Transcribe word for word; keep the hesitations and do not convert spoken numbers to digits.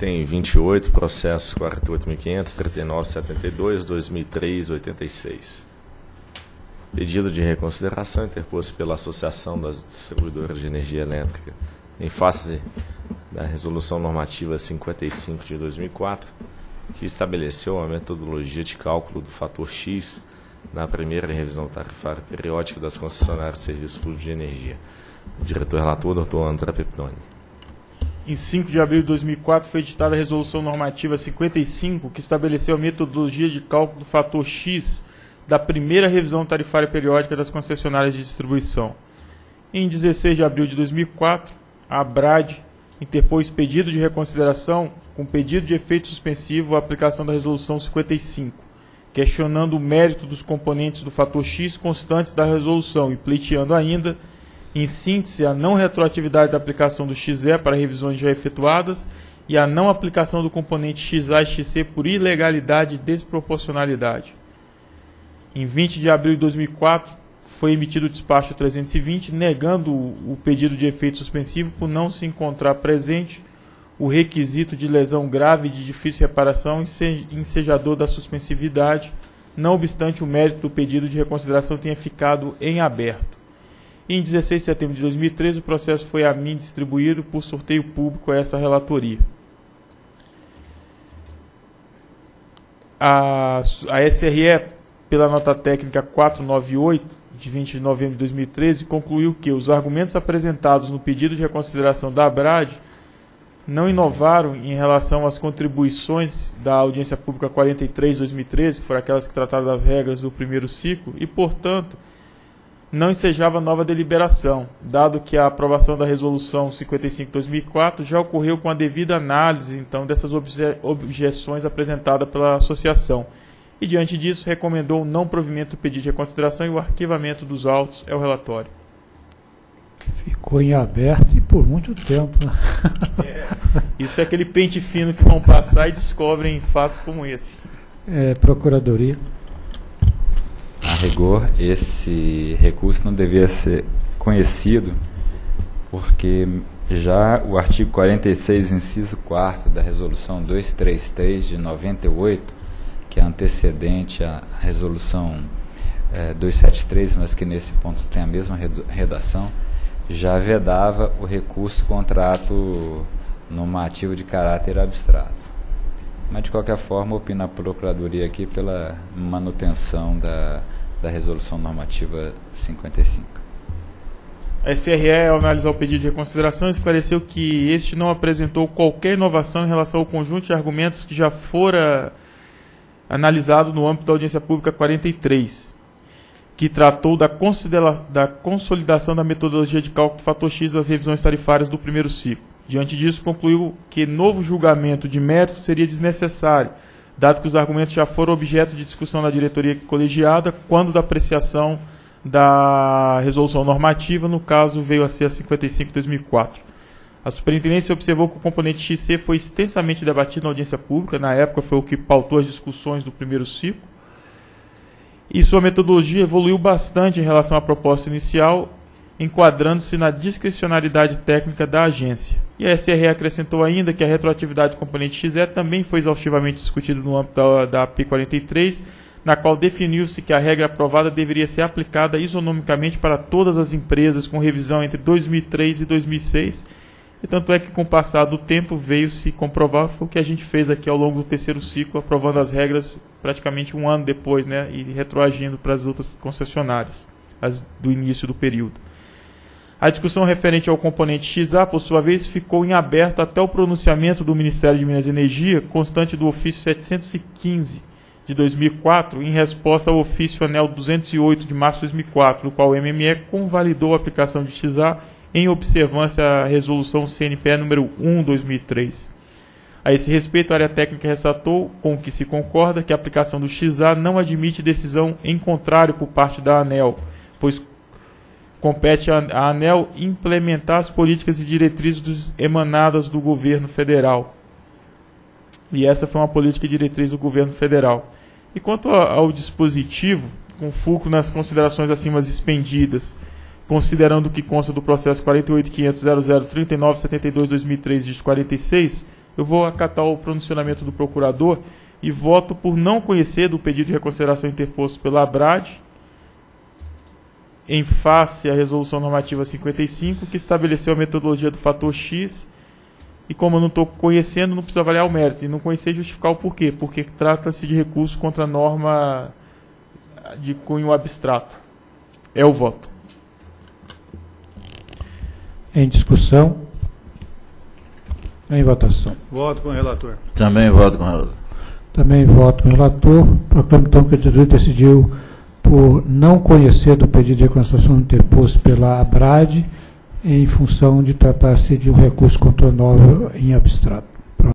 Item vinte e oito, processo quarenta e oito mil quinhentos, trinta e nove, setenta e dois, dois mil e três, oitenta e seis. Pedido de reconsideração interposto pela Associação das Distribuidoras de Energia Elétrica em face da Resolução Normativa cinquenta e cinco de dois mil e quatro, que estabeleceu a metodologia de cálculo do fator X na primeira revisão tarifária periódica das concessionárias de serviços públicos de energia. O diretor-relator, doutor André Peptoni. Em cinco de abril de dois mil e quatro, foi editada a Resolução Normativa cinquenta e cinco, que estabeleceu a metodologia de cálculo do fator X da primeira revisão tarifária periódica das concessionárias de distribuição. Em dezesseis de abril de dois mil e quatro, a ABRAD interpôs pedido de reconsideração com pedido de efeito suspensivo à aplicação da Resolução cinquenta e cinco, questionando o mérito dos componentes do fator X constantes da resolução e pleiteando ainda, em síntese, a não retroatividade da aplicação do X E para revisões já efetuadas e a não aplicação do componente X A e X C por ilegalidade e desproporcionalidade. Em vinte de abril de dois mil e quatro, foi emitido o despacho trezentos e vinte, negando o pedido de efeito suspensivo por não se encontrar presente o requisito de lesão grave e de difícil reparação ensejador da suspensividade, não obstante o mérito do pedido de reconsideração tenha ficado em aberto. Em dezesseis de setembro de dois mil e treze, o processo foi a mim distribuído por sorteio público a esta relatoria. A, a S R E, pela nota técnica quatrocentos e noventa e oito, de vinte de novembro de dois mil e treze, concluiu que os argumentos apresentados no pedido de reconsideração da ABRAD não inovaram em relação às contribuições da audiência pública quarenta e três de dois mil e treze, que foram aquelas que trataram das regras do primeiro ciclo, e, portanto, não ensejava nova deliberação, dado que a aprovação da Resolução cinquenta e cinco de dois mil e quatro já ocorreu com a devida análise, então, dessas obje objeções apresentadas pela associação. E, diante disso, recomendou o não provimento do pedido de reconsideração e o arquivamento dos autos é o relatório. Ficou em aberto e por muito tempo. Né? É, isso é aquele pente fino que vão passar e descobrem fatos como esse. É, Procuradoria. A rigor, esse recurso não devia ser conhecido, porque já o artigo quarenta e seis, inciso quarto da Resolução duzentos e trinta e três de noventa e oito, que é antecedente à Resolução é, duzentos e setenta e três, mas que nesse ponto tem a mesma redação, já vedava o recurso contra ato normativo de caráter abstrato. Mas, de qualquer forma, opina a Procuradoria aqui pela manutenção da, da Resolução Normativa cinquenta e cinco. A S R E, ao analisar o pedido de reconsideração, esclareceu que este não apresentou qualquer inovação em relação ao conjunto de argumentos que já fora analisado no âmbito da audiência pública quarenta e três, que tratou da, da consolidação da metodologia de cálculo do fator X das revisões tarifárias do primeiro ciclo. Diante disso, concluiu que novo julgamento de mérito seria desnecessário, dado que os argumentos já foram objeto de discussão na diretoria colegiada quando da apreciação da resolução normativa, no caso veio a ser a cinquenta e cinco de dois mil e quatro. A superintendência observou que o componente X C foi extensamente debatido na audiência pública, na época foi o que pautou as discussões do primeiro ciclo, e sua metodologia evoluiu bastante em relação à proposta inicial, enquadrando-se na discricionariedade técnica da agência. E a S R E acrescentou ainda que a retroatividade do componente X E também foi exaustivamente discutida no âmbito da, da A P quarenta e três, na qual definiu-se que a regra aprovada deveria ser aplicada isonomicamente para todas as empresas com revisão entre dois mil e três e dois mil e seis, e tanto é que com o passar do tempo veio se comprovar, foi o que a gente fez aqui ao longo do terceiro ciclo, aprovando as regras praticamente um ano depois, né, e retroagindo para as outras concessionárias as do início do período. A discussão referente ao componente X A, por sua vez, ficou em aberto até o pronunciamento do Ministério de Minas e Energia, constante do ofício setecentos e quinze de dois mil e quatro, em resposta ao ofício anel duzentos e oito de março de dois mil e quatro, no qual o M M E convalidou a aplicação de X A em observância à resolução C N P E número um de dois mil e três. A esse respeito, a área técnica ressaltou, com o que se concorda, que a aplicação do X A não admite decisão em contrário por parte da ANEEL, pois compete à ANEEL implementar as políticas e diretrizes dos, emanadas do governo federal. E essa foi uma política e diretriz do governo federal. E quanto ao dispositivo, com foco nas considerações acima expendidas, considerando o que consta do processo quarenta e oito ponto quinhentos ponto zero zero trinta e nove setenta e dois barra dois mil e três, dígito quarenta e seis, eu vou acatar o pronunciamento do procurador e voto por não conhecer do pedido de reconsideração interposto pela ABRAD, em face à Resolução Normativa cinquenta e cinco, que estabeleceu a metodologia do fator X, e como eu não estou conhecendo, não preciso avaliar o mérito, e não conhecer e justificar o porquê, porque trata-se de recurso contra a norma de cunho abstrato. É o voto. Em discussão. Em votação. Voto com o relator. Também voto com o relator. Também voto com o relator. Proclamo então que a diretoria decidiu por não conhecer do pedido de reconsideração interposto pela ABRAD, em função de tratar-se de um recurso contra a norma em abstrato.